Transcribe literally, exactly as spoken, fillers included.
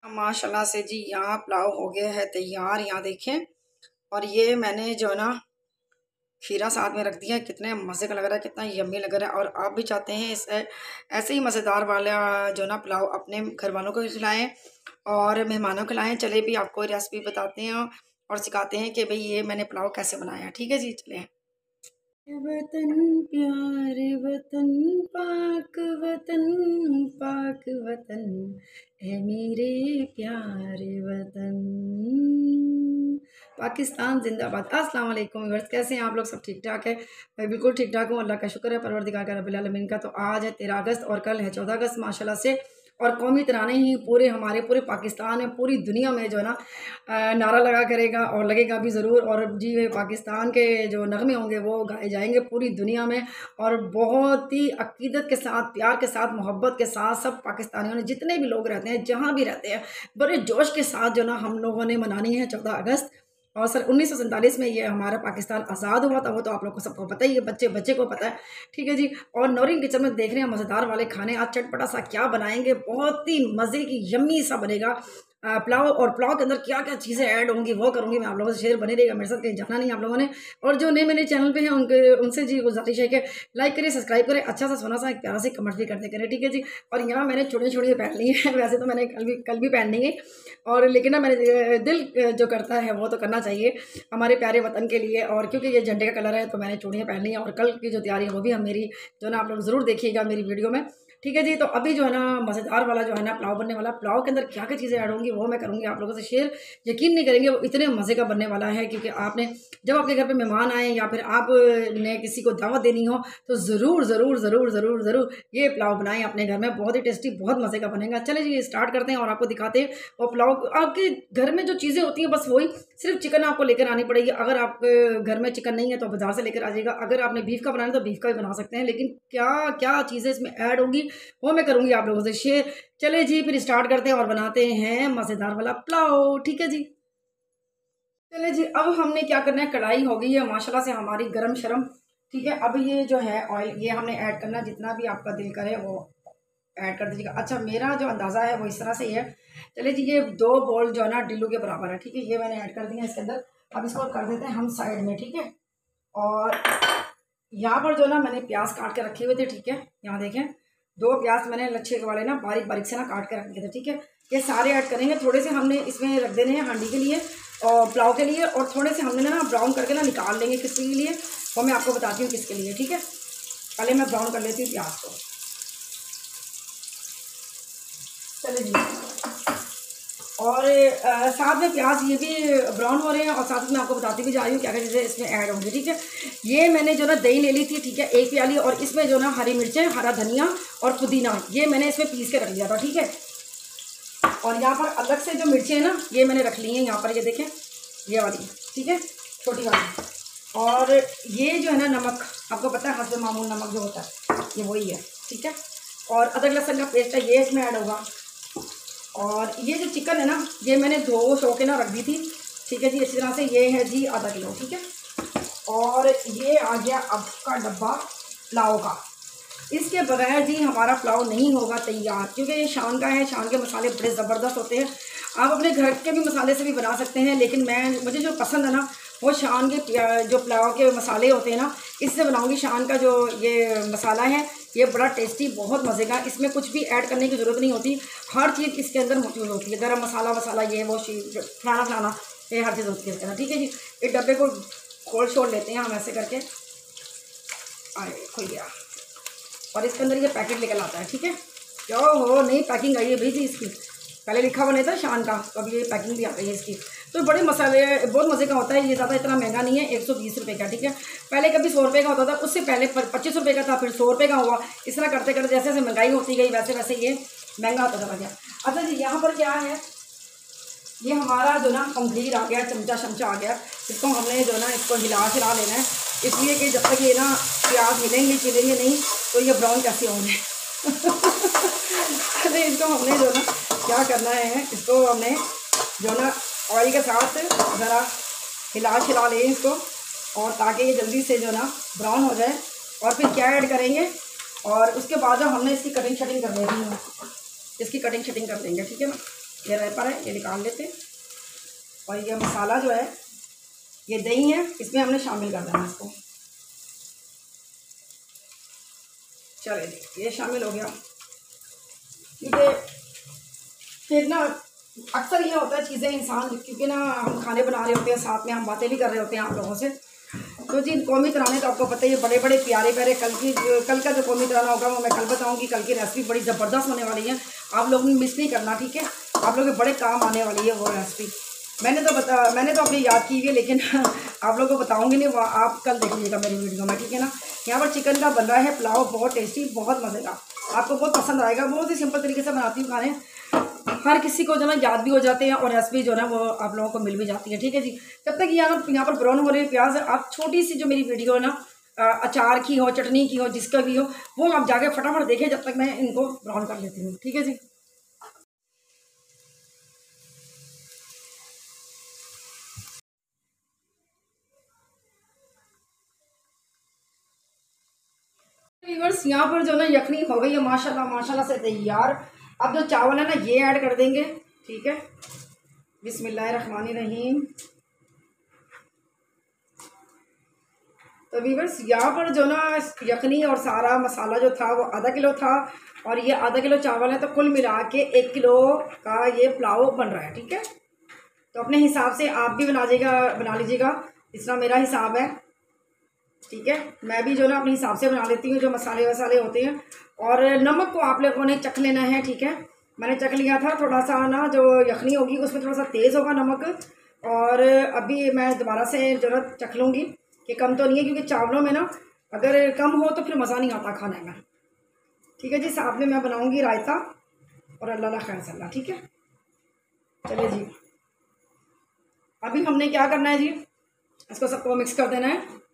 माशाल्लाह से जी यहाँ पुलाव हो गया है तैयार। यहाँ देखें, और ये मैंने जो है ना खीरा साथ में रख दिया है। कितने मज़े का लग रहा है, कितना यम्मी लग रहा है। और आप भी चाहते हैं इस ऐसे ही मज़ेदार वाला जो ना पुलाव अपने घर वालों को खिलाएँ और मेहमानों को खिलाएँ। चले भी आपको रेसिपी बताते हैं और सिखाते हैं कि भाई ये मैंने पुलाव कैसे बनाया। ठीक है जी, चलें। वतन प्यार वतन पाक वतन पाक वतन है मेरे प्यार वतन, पाकिस्तान जिंदाबाद। अस्सलाम वालेकुम व्यूअर्स, कैसे हैं आप लोग? सब ठीक ठाक है? मैं बिल्कुल ठीक ठाक हूँ, अल्लाह का शुक्र है, परवरदिगार का रब्बिल आलमीन का। तो आज है तेरह अगस्त और कल है चौदह अगस्त माशाल्लाह से। और कौमी तराने ही पूरे हमारे पूरे पाकिस्तान में, पूरी दुनिया में जो है ना नारा लगा करेगा और लगेगा भी ज़रूर। और जी पाकिस्तान के जो नगमे होंगे वो गाए जाएंगे पूरी दुनिया में। और बहुत ही अकीदत के साथ, प्यार के साथ, मोहब्बत के साथ सब पाकिस्तानियों ने, जितने भी लोग रहते हैं, जहाँ भी रहते हैं, बड़े जोश के साथ जो ना हम लोगों ने मनानी है चौदह अगस्त। और सर उन्नीस सौ सैंतालीस में ये हमारा पाकिस्तान आज़ाद हुआ था, वो तो आप लोग को सबको पता ही है, बच्चे बच्चे को पता है। ठीक है जी। और नौरीन किचन में देख रहे हैं मज़ेदार वाले खाने। आज चटपटा सा क्या बनाएंगे, बहुत ही मज़े की यम्मी सा बनेगा पुलाव। और पुलाव के अंदर क्या क्या चीज़ें ऐड होंगी वो करूँगी मैं आप लोगों से शेयर। बने रहेगा मेरे साथ, कहीं जाना नहीं आप लोगों ने। और जो नए मेरे चैनल पे हैं उनके उनसे जी गुजारिश है कि लाइक करें, सब्सक्राइब करें, अच्छा सा सोना सा एक प्यारा सा कमेंट भी करते करें। ठीक है जी। और यहाँ मैंने चुड़िया चुड़िया पहन ली है, वैसे तो मैंने कल भी कल भी पहननी है, और लेकिन ना मैंने दिल जो करता है वो तो करना चाहिए हमारे प्यारे वतन के लिए। और क्योंकि ये झंडे का कलर है तो मैंने चूड़ियाँ पहन ली हैं। और कल की जो तैयारी है वो भी हम मेरी जो ना आप लोग ज़रूर देखिएगा मेरी वीडियो में। ठीक है जी। तो अभी जो है ना मज़ेदार वाला जो है ना पुलाव बनने वाला, पुलाव के अंदर क्या क्या चीज़ें ऐड होंगी वो मैं करूँगी आप लोगों से शेयर। यकीन नहीं करेंगे वो इतने मज़े का बनने वाला है, क्योंकि आपने जब आपके घर पे मेहमान आए या फिर आपने किसी को दावत देनी हो तो ज़रूर ज़रूर ज़रूर ज़रूर ज़रूर ये पुलाव बनाएं अपने घर में। बहुत ही टेस्टी, बहुत मज़े का बनेगा। चले जी स्टार्ट करते हैं और आपको दिखाते हैं। और पुलाव आपके घर में जो चीज़ें होती हैं बस वही, सिर्फ चिकन आपको लेकर आनी पड़ेगी। अगर आपके घर में चिकन नहीं है तो बाजार से लेकर आ जाइएगा। अगर आपने बीफ का बनाना है तो बीफ का भी बना सकते हैं, लेकिन क्या क्या चीज़ें इसमें ऐड होंगी वो मैं करूँगी आप लोगों से शेयर। चले जी फिर स्टार्ट करते हैं और बनाते हैं मज़ेदार वाला पुलाव। ठीक है जी। चले जी, अब हमने क्या करना है, कढ़ाई हो गई है माशाल्लाह से हमारी गरम शरम। ठीक है। अब ये जो है ऑयल ये हमने ऐड करना, जितना भी आपका दिल करे वो ऐड कर दीजिएगा। अच्छा, मेरा जो अंदाज़ा है वो इस तरह से ही है। चले जी, ये दो बोल जो है ना डिल्लू के बराबर है। ठीक है, ये मैंने ऐड कर दिया इसके अंदर। अब इसको कर देते हैं हम साइड में। ठीक है। और यहाँ पर जो ना मैंने प्याज काट के रखे हुए थे। ठीक है, यहाँ देखें दो प्याज मैंने लच्छे वाले ना बारीक बारीक से ना काट के रख दिए थे। ठीक है, ये सारे ऐड करेंगे। थोड़े से हमने इसमें रख देने हैं हांडी के लिए और पुलाव के लिए, और थोड़े से हमने ना ब्राउन करके ना निकाल लेंगे किसके लिए, वो मैं आपको बताती हूँ किसके लिए। ठीक है, पहले मैं ब्राउन कर लेती हूँ प्याज को। चले जी। और आ, साथ में प्याज ये भी ब्राउन हो रहे हैं, और साथ में आपको बताती भी जा रही हूँ क्या क्या चीज़ें इसमें ऐड होंगी। ठीक है, ये मैंने जो ना दही ले ली थी। ठीक है, एक प्याली, और इसमें जो ना हरी मिर्चें, हरा धनिया और पुदीना ये मैंने इसमें पीस के रख लिया था। ठीक है, और यहाँ पर अलग से जो मिर्चें हैं ना ये मैंने रख ली हैं यहाँ पर, ये देखें ये वाली। ठीक है, छोटी वाली। और ये जो है ना नमक, आपको पता है हस्बे मामूल नमक जो होता है ये वही है। ठीक है, और अदरक लहसुन का पेस्ट है ये इसमें ऐड होगा। और ये जो चिकन है ना ये मैंने धो सौ के ना रख दी थी। ठीक है जी, इसी तरह से ये है जी आधा किलो। ठीक है, और ये आ गया आपका डब्बा पुलाव का। इसके बगैर जी हमारा पुलाव नहीं होगा तैयार, क्योंकि ये शान का है। शान के मसाले बड़े ज़बरदस्त होते हैं। आप अपने घर के भी मसाले से भी बना सकते हैं, लेकिन मैं मुझे जो पसंद है ना वो शान के जो पुलाव के मसाले होते हैं ना इससे बनाऊंगी। शान का जो ये मसाला है ये बड़ा टेस्टी, बहुत मज़े का। इसमें कुछ भी ऐड करने की ज़रूरत नहीं होती, हर चीज़ इसके अंदर मौजूद होती है। गरम मसाला वसाला ये वो चीज़ फलाना फलाना ये हर चीज़ होती है इसके अंदर। ठीक है जी, इस डब्बे को खोल छोड़ लेते हैं हम ऐसे करके। आए खुल गया, और इसके अंदर ये पैकेट निकल आता है। ठीक है, क्या हो नई पैकिंग आई है भाई जी इसकी, पहले लिखा हुआ नहीं था शान का, तो अब ये पैकिंग भी आ गई है इसकी। तो बड़े मसाले बहुत मज़े का होता है ये, ज़्यादा इतना महंगा नहीं है, एक सौ बीस रुपये का। ठीक है, पहले कभी सौ रुपये का होता था, उससे पहले पच्चीस रुपये का था, फिर सौ रुपये का हुआ। इस तरह करते करते जैसे जैसे महंगाई होती गई वैसे वैसे ये महंगा होता चला गया। अच्छा जी, यहाँ पर क्या है, ये हमारा जो ना पंखीर आ गया, चमचा शमचा आ गया। इसको हमने जो ना इसको हिला हिला लेना है, इसलिए कि जब तक ये ना प्याज हिलेंगे चिलेंगे नहीं तो ये ब्राउन कैसे होंगे। अरे इसको हमने जो ना क्या करना है, इसको हमने जो ना ऑयल के साथ ज़रा हिला छिला लें इसको, और ताकि ये जल्दी से जो ना ब्राउन हो जाए। और फिर क्या ऐड करेंगे, और उसके बाद जो हमने इसकी कटिंग शटिंग कर लेनी है, इसकी कटिंग शटिंग कर देंगे। ठीक है ना, ये रैपर है, ये निकाल लेते हैं। और ये मसाला जो है, ये दही है, इसमें हमने शामिल कर देना इसको। चले जी, ये शामिल हो गया। क्योंकि फिर ना अक्सर ये होता है चीज़ें इंसान, क्योंकि ना हम खाने बना रहे होते हैं, साथ में हम बातें भी कर रहे होते हैं आप लोगों से। तो जी कौमी तराने तो आपको पता ही है, बड़े बड़े प्यारे प्यारे। कल की कल का जो कौमी तराना होगा वो मैं कल बताऊंगी। कल की रेसिपी बड़ी ज़बरदस्त होने वाली है, आप लोग मिस नहीं करना, ठीक है। आप लोग के बड़े काम आने वाली है वो रेसिपी। मैंने तो बता मैंने तो अपनी याद की हुई है, लेकिन आप लोगों को बताऊंगी नहीं, वो आप कल देख लीजिएगा मेरी वीडियो में, ठीक है ना। यहाँ पर चिकन का बन रहा है पुलाव, बहुत टेस्टी, बहुत मज़े का, आपको बहुत पसंद आएगा। बहुत ही सिंपल तरीके से बनाती हूँ खाने, हर किसी को जो ना याद भी हो जाते हैं और रेसिपी जो है वो आप लोगों को मिल भी जाती है, ठीक है जी। जब तक यहाँ यहाँ पर ब्राउन हो रही है प्याज, आप छोटी सी जो मेरी वीडियो है ना अचार की हो, चटनी की हो, जिसका भी हो, वो आप जाके फटाफट देखें, जब तक मैं इनको ब्राउन कर लेती हूँ, ठीक है जी। व्यूअर्स यहाँ पर जो ना यखनी हो गई है माशाल्लाह माशाल्लाह से तैयार। अब जो चावल है ना ये ऐड कर देंगे, ठीक है। बिस्मिल्लाहिर्रहमानिर्रहीम। तो व्यूअर्स यहाँ पर जो ना यखनी और सारा मसाला जो था वो आधा किलो था, और ये आधा किलो चावल है, तो कुल मिला के एक किलो का ये पुलाव बन रहा है, ठीक है। तो अपने हिसाब से आप भी बना लीजिएगा बना लीजिएगा जितना मेरा हिसाब है, ठीक है। मैं भी जो ना अपने हिसाब से बना लेती हूँ, जो मसाले वसाले होते हैं। और नमक को आप लोगों ने चख लेना है, ठीक है। मैंने चख लिया था, थोड़ा सा ना जो यखनी होगी उसमें थोड़ा सा तेज़ होगा नमक, और अभी मैं दोबारा से जो ना चख लूँगी कि कम तो नहीं है, क्योंकि चावलों में ना अगर कम हो तो फिर मज़ा नहीं आता खाने में, ठीक है जी। साथ में मैं बनाऊँगी रायता और अल्लाह खैर सल्ला, ठीक है। चलिए जी, अभी हमने क्या करना है जी, इसको सबको मिक्स कर देना है।